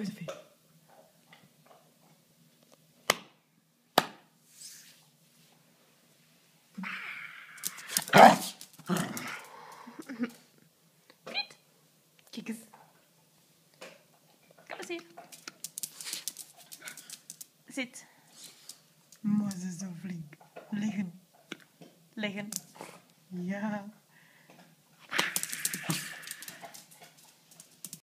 eens even. Piet. Kijk eens. Kom eens hier. Zit. Maar ze is zo flink. Liggen. Liggen. Ja.